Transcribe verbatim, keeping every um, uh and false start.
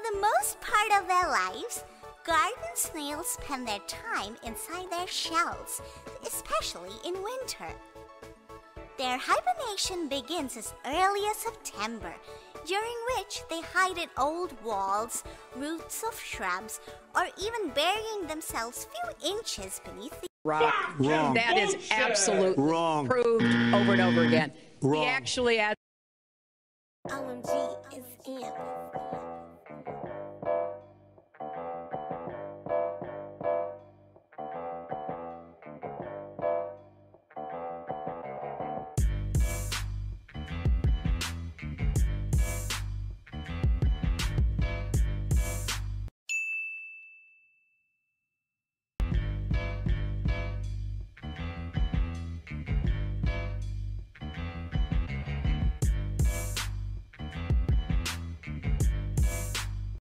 the most part of their lives, garden snails spend their time inside their shells, especially in winter. Their hibernation begins as early as September, during which they hide in old walls, roots of shrubs, or even burying themselves few inches beneath the rock. Wrong. That is absolutely Wrong. proved over and over again. Wrong. He actually had O M G is in.